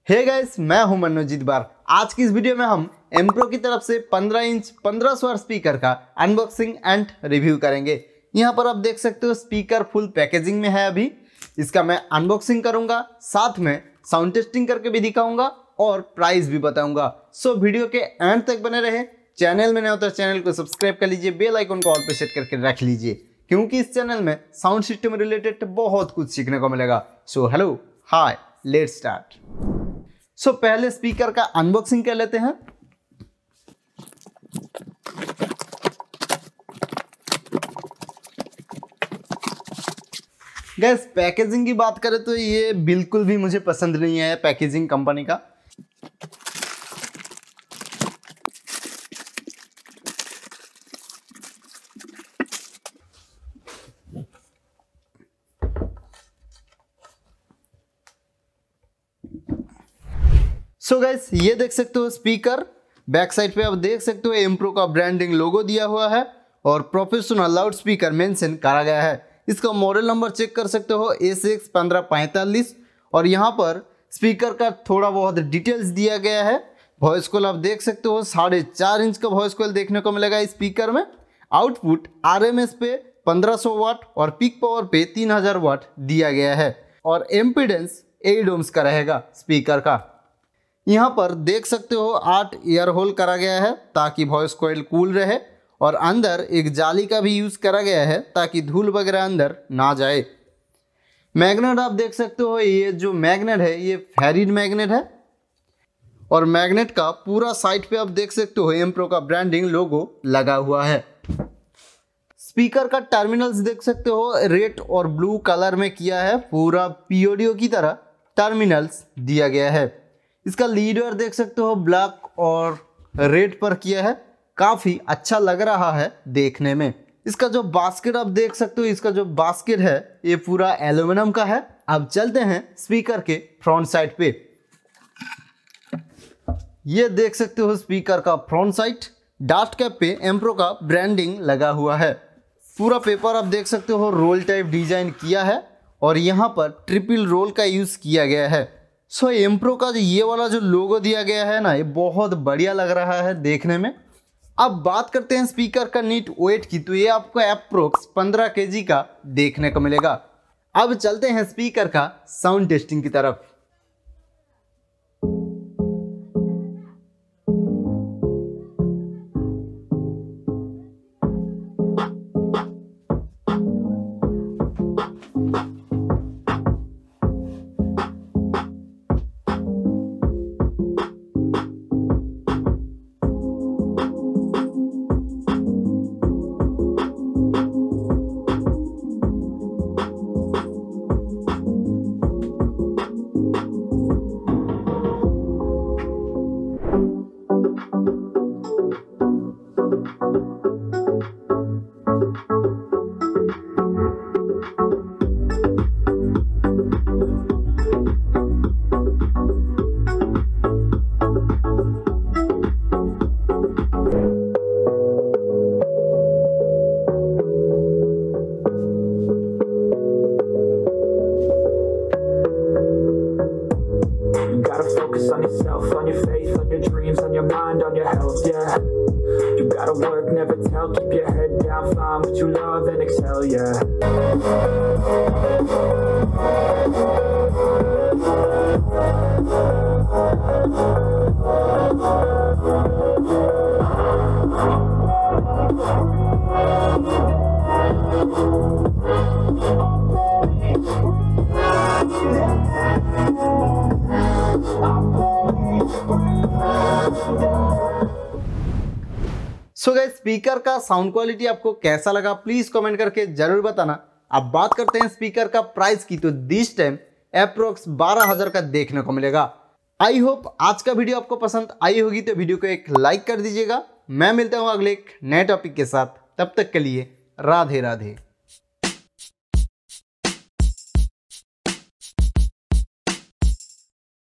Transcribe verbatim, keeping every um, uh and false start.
Hey guys, मैं हूं मनोजीत बार। आज की इस वीडियो में हम एमप्रो की तरफ से पंद्रह इंच पंद्रह सौ स्पीकर का अनबॉक्सिंग एंड रिव्यू करेंगे। यहां पर आप देख सकते हो स्पीकर फुल पैकेजिंग में है। अभी इसका मैं अनबॉक्सिंग करूंगा, साथ में साउंड टेस्टिंग करके भी दिखाऊंगा और प्राइस भी बताऊंगा। सो वीडियो के एंड तक बने रहे। चैनल में नए हो तो चैनल को सब्सक्राइब कर लीजिए, बेल आइकन को ऑल पे सेट करके रख लीजिए, क्योंकि इस चैनल में साउंड सिस्टम रिलेटेड बहुत कुछ सीखने को मिलेगा। So hello, hi, let's start. So so, पहले स्पीकर का अनबॉक्सिंग कर लेते हैं। गैस, पैकेजिंग की बात करें तो ये बिल्कुल भी मुझे पसंद नहीं है पैकेजिंग कंपनी का। सो so गाइस, ये देख सकते हो स्पीकर, बैक साइड पे आप देख सकते हो एमप्रो का ब्रांडिंग लोगो दिया हुआ है और प्रोफेशनल लाउड स्पीकर मेंशन करा गया है। इसका मॉडल नंबर चेक कर सकते हो एस एक्स पंद्रह पैंतालीस। और यहाँ पर स्पीकर का थोड़ा बहुत डिटेल्स दिया गया है। वॉइस कॉल आप देख सकते हो, साढ़े चार इंच का वॉइस कॉल देखने को मिलेगा इस स्पीकर में। आउटपुट आर एम एस पे पंद्रह सौ वाट और पीक पावर पे तीन हज़ार वाट दिया गया है और एम्पीडेंस एट ओम्स का रहेगा स्पीकर का। यहाँ पर देख सकते हो आठ ईयर होल करा गया है ताकि वॉइस कॉइल कूल रहे और अंदर एक जाली का भी यूज़ करा गया है ताकि धूल वगैरह अंदर ना जाए। मैग्नेट आप देख सकते हो, ये जो मैग्नेट है ये फेरिड मैग्नेट है और मैग्नेट का पूरा साइड पे आप देख सकते हो एमप्रो का ब्रांडिंग लोगो लगा हुआ है। स्पीकर का टर्मिनल्स देख सकते हो, रेड और ब्लू कलर में किया है, पूरा पीओडीओ की तरह टर्मिनल्स दिया गया है। इसका लीडर देख सकते हो ब्लैक और रेड पर किया है, काफ़ी अच्छा लग रहा है देखने में। इसका जो बास्केट आप देख सकते हो, इसका जो बास्केट है ये पूरा एल्यूमिनियम का है। अब चलते हैं स्पीकर के फ्रंट साइड पे। ये देख सकते हो स्पीकर का फ्रंट साइड, डार्ट कैप पे एमप्रो का ब्रांडिंग लगा हुआ है। पूरा पेपर आप देख सकते हो रोल टाइप डिजाइन किया है और यहाँ पर ट्रिपल रोल का यूज़ किया गया है। सो so, एमप्रो का जो ये वाला जो लोगो दिया गया है ना, ये बहुत बढ़िया लग रहा है देखने में। अब बात करते हैं स्पीकर का नीट वेट की, तो ये आपको अप्रोक्स पंद्रह केजी का देखने को मिलेगा। अब चलते हैं स्पीकर का साउंड टेस्टिंग की तरफ। Focus on yourself, on your faith, on your dreams, on your mind, on your health, yeah. You gotta work, never tell, keep your head down, find what you love and excel, yeah. So guys, speaker का sound quality आपको कैसा लगा please comment करके जरूर बताना। अब बात करते हैं स्पीकर का प्राइस की, तो दिस टाइम अप्रोक्स बारह हजार का देखने को मिलेगा। आई होप आज का वीडियो आपको पसंद आई होगी, तो वीडियो को एक लाइक कर दीजिएगा। मैं मिलता हूं अगले एक नए टॉपिक के साथ, तब तक के लिए राधे राधे।